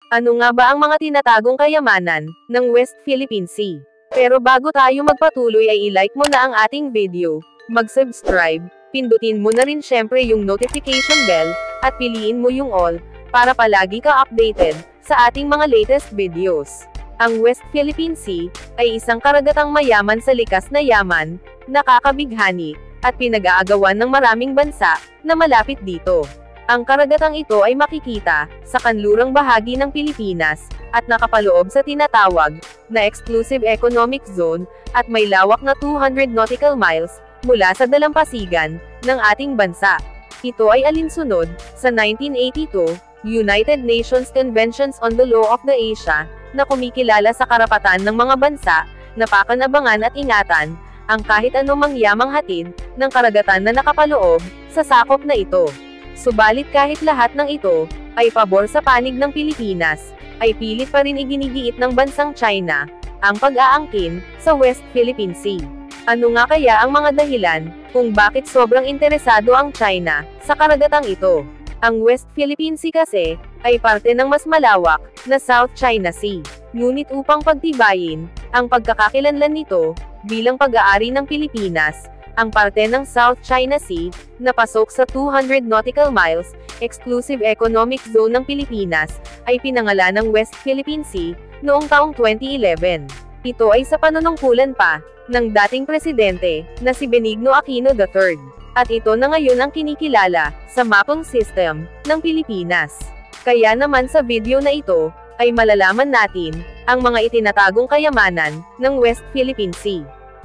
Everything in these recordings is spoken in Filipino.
Ano nga ba ang mga tinatagong kayamanan ng West Philippine Sea? Pero bago tayo magpatuloy ay i-like mo na ang ating video, mag-subscribe, pindutin mo na rin syempre yung notification bell, at piliin mo yung all, para palagi ka updated sa ating mga latest videos. Ang West Philippine Sea ay isang karagatang mayaman sa likas na yaman, nakakabighani, at pinag-aagawan ng maraming bansa na malapit dito. Ang karagatang ito ay makikita sa kanlurang bahagi ng Pilipinas, at nakapaloob sa tinatawag na Exclusive Economic Zone, at may lawak na 200 nautical miles mula sa dalampasigan ng ating bansa. Ito ay alinsunod sa 1982 United Nations Conventions on the Law of the Asia, na kumikilala sa karapatan ng mga bansa na pakanabangan at ingatan ang kahit anumang yamang hatid ng karagatan na nakapaloob sa sakop na ito. Subalit kahit lahat ng ito ay pabor sa panig ng Pilipinas, ay pilit pa rin iginigiit ng bansang China ang pag-aangkin sa West Philippine Sea. Ano nga kaya ang mga dahilan kung bakit sobrang interesado ang China sa karagatang ito? Ang West Philippine Sea kasi ay parte ng mas malawak na South China Sea. Ngunit upang pagtibayin ang pagkakakilanlan nito bilang pag-aari ng Pilipinas, ang parte ng South China Sea, na pasok sa 200 nautical miles, Exclusive Economic Zone ng Pilipinas, ay pinangalan ng West Philippine Sea, noong taong 2011. Ito ay sa panunungkulan pa ng dating presidente, na si Benigno Aquino III. At ito na ngayon ang kinikilala sa mapping system ng Pilipinas. Kaya naman sa video na ito, ay malalaman natin ang mga itinatagong kayamanan ng West Philippine Sea.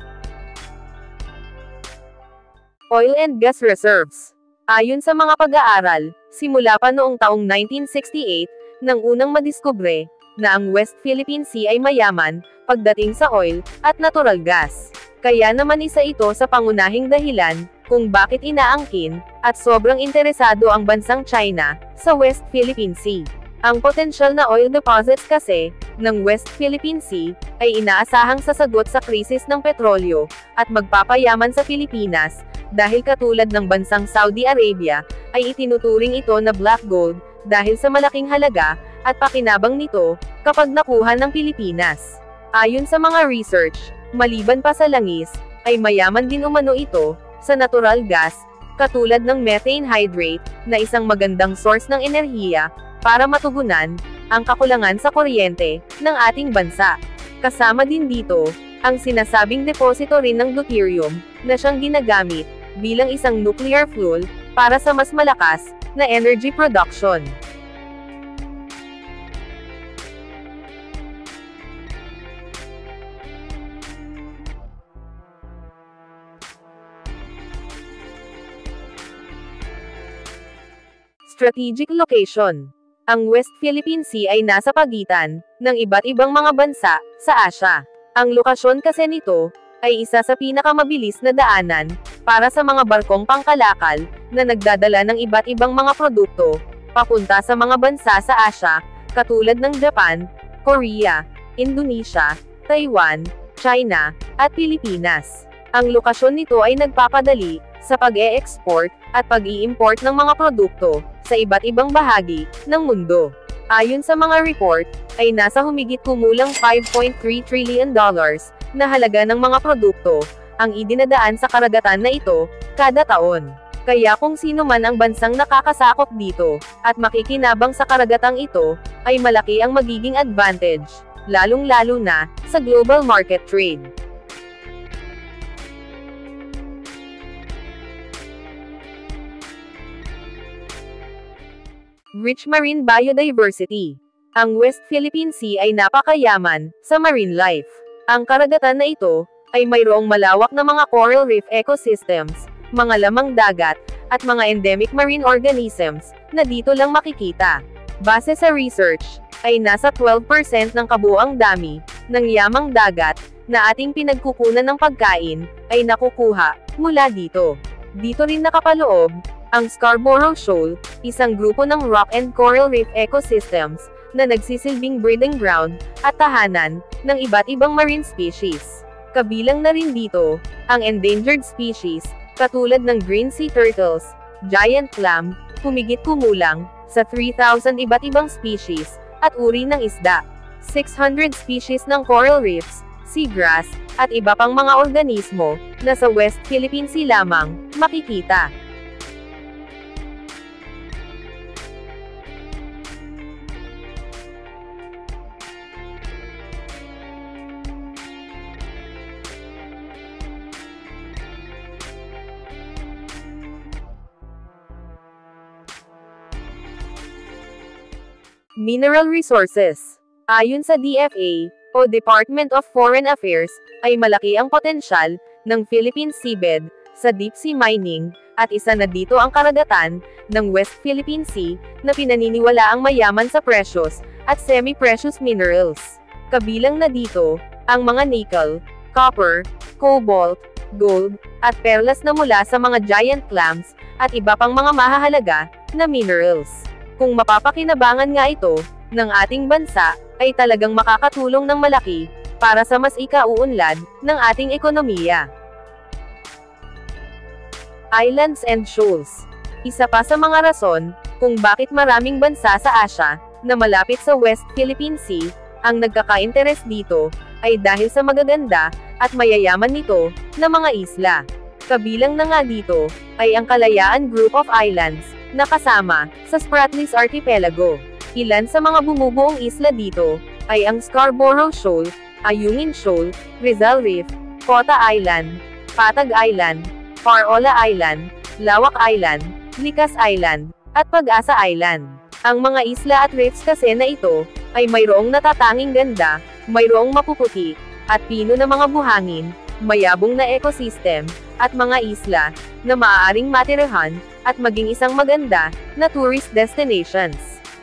Oil and gas reserves. Ayon sa mga pag-aaral, simula pa noong taong 1968, nang unang madiskubre na ang West Philippine Sea ay mayaman pagdating sa oil at natural gas. Kaya naman isa ito sa pangunahing dahilan kung bakit inaangkin at sobrang interesado ang bansang China sa West Philippine Sea. Ang potensyal na oil deposits kasi ng West Philippine Sea ay inaasahang sasagot sa krisis ng petrolyo at magpapayaman sa Pilipinas, dahil katulad ng bansang Saudi Arabia, ay itinuturing ito na black gold, dahil sa malaking halaga, at pakinabang nito, kapag nakuha ng Pilipinas. Ayon sa mga research, maliban pa sa langis, ay mayaman din umano ito, sa natural gas, katulad ng methane hydrate, na isang magandang source ng enerhiya, para matugunan, ang kakulangan sa kuryente, ng ating bansa. Kasama din dito, ang sinasabing deposito rin ng deuterium, na siyang ginagamit, bilang isang nuclear fuel, para sa mas malakas na energy production. Strategic location. Ang West Philippine Sea ay nasa pagitan ng iba't ibang mga bansa sa Asia. Ang lokasyon kasi nito ay isa sa pinakamabilis na daanan para sa mga barkong pangkalakal na nagdadala ng iba't ibang mga produkto papunta sa mga bansa sa Asia, katulad ng Japan, Korea, Indonesia, Taiwan, China, at Pilipinas. Ang lokasyon nito ay nagpapadali sa pag-e-export at pag-i-import ng mga produkto sa iba't ibang bahagi ng mundo. Ayon sa mga report, ay nasa humigit kumulang $5.3 trillion na halaga ng mga produkto ang idinadaan sa karagatan na ito kada taon. Kaya kung sino man ang bansang nakakasakop dito at makikinabang sa karagatang ito, ay malaki ang magiging advantage, lalong-lalo na sa global market trade. Rich marine biodiversity. Ang West Philippine Sea ay napakayaman sa marine life. Ang karagatan na ito ay mayroong malawak na mga coral reef ecosystems, mga lamang dagat, at mga endemic marine organisms na dito lang makikita. Base sa research, ay nasa 12% ng kabuuang dami ng yamang dagat na ating pinagkukunan ng pagkain ay nakukuha mula dito. Dito rin nakapaloob ang Scarborough Shoal, isang grupo ng rock and coral reef ecosystems na nagsisilbing breeding ground at tahanan ng iba't ibang marine species. Kabilang na rin dito ang endangered species katulad ng green sea turtles, giant clam, humigit kumulang sa 3,000 iba't ibang species at uri ng isda. 600 species ng coral reefs, seagrass, at iba pang mga organismo, na sa West Philippine Sea lamang, makikita. Mineral resources. Ayon sa DFA, o Department of Foreign Affairs, ay malaki ang potensyal ng Philippine seabed sa deep sea mining, at isa na dito ang karagatan ng West Philippine Sea na pinaniniwala ang mayaman sa precious at semi-precious minerals. Kabilang na dito ang mga nickel, copper, cobalt, gold, at perlas na mula sa mga giant clams at iba pang mga mahahalaga na minerals. Kung mapapakinabangan nga ito ng ating bansa, ay talagang makakatulong ng malaki para sa mas ikauunlad ng ating ekonomiya. Islands and shoals. Isa pa sa mga rason kung bakit maraming bansa sa Asia na malapit sa West Philippine Sea ang nagkaka-interes dito ay dahil sa magaganda at mayayaman nito na mga isla. Kabilang na nga dito ay ang Kalayaan Group of Islands na kasama sa Spratlys Archipelago. Ilan sa mga bumubuong isla dito ay ang Scarborough Shoal, Ayungin Shoal, Rizal Reef, Cota Island, Patag Island, Parola Island, Lawak Island, Likas Island, at Pag-asa Island. Ang mga isla at reefs kasi na ito ay mayroong natatanging ganda, mayroong mapuputi at pino na mga buhangin, mayabong na ecosystem, at mga isla na maaaring matirahan at maging isang maganda na tourist destinations.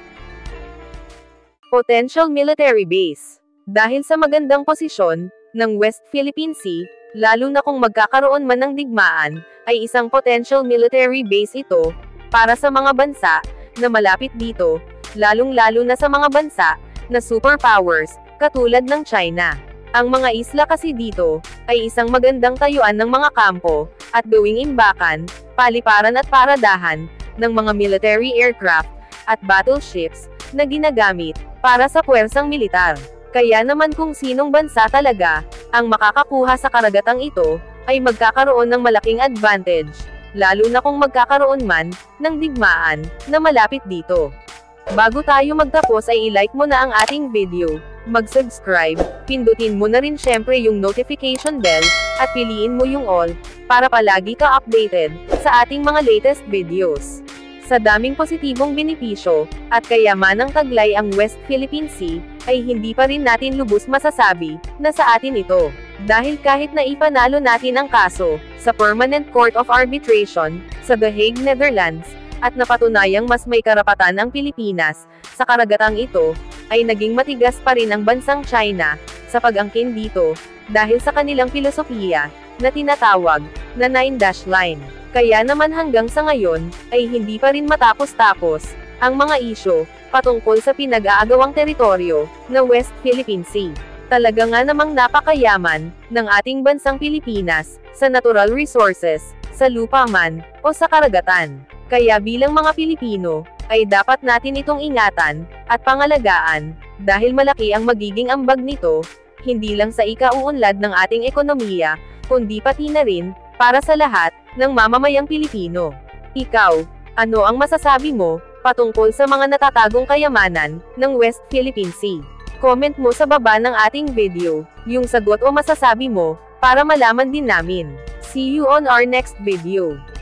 Potential military base. Dahil sa magandang posisyon ng West Philippine Sea, lalo na kung magkakaroon man ng digmaan, ay isang potential military base ito para sa mga bansa na malapit dito, lalong-lalo na sa mga bansa na superpowers katulad ng China. Ang mga isla kasi dito ay isang magandang tayuan ng mga kampo at gawing imbakan, paliparan at paradahan ng mga military aircraft at battleships na ginagamit para sa puwersang militar. Kaya naman kung sinong bansa talaga ang makakakuha sa karagatang ito ay magkakaroon ng malaking advantage, lalo na kung magkakaroon man ng digmaan na malapit dito. Bago tayo magtapos ay i-like mo na ang ating video, mag-subscribe, pindutin mo na rin syempre yung notification bell, at piliin mo yung all, para palagi ka updated sa ating mga latest videos. Sa daming positibong benepisyo, at kayamanang taglay ang West Philippine Sea, ay hindi pa rin natin lubos masasabi na sa atin ito. Dahil kahit na ipanalo natin ang kaso sa Permanent Court of Arbitration sa The Hague, Netherlands, at napatunayang mas may karapatan ang Pilipinas sa karagatang ito, ay naging matigas pa rin ang bansang China sa pag-angkin dito dahil sa kanilang filosofiya na tinatawag na 9-dash line. Kaya naman hanggang sa ngayon ay hindi pa rin matapos-tapos ang mga isyo patungkol sa pinag-aagawang teritoryo na West Philippine Sea. Talaga nga namang napakayaman ng ating bansang Pilipinas sa natural resources, sa lupa man o sa karagatan. Kaya bilang mga Pilipino ay dapat natin itong ingatan at pangalagaan dahil malaki ang magiging ambag nito, hindi lang sa ikauunlad ng ating ekonomiya, kundi pati na rin para sa lahat ng mamamayang Pilipino. Ikaw, ano ang masasabi mo patungkol sa mga natatagong kayamanan ng West Philippine Sea? Comment mo sa baba ng ating video yung sagot o masasabi mo para malaman din namin. See you on our next video.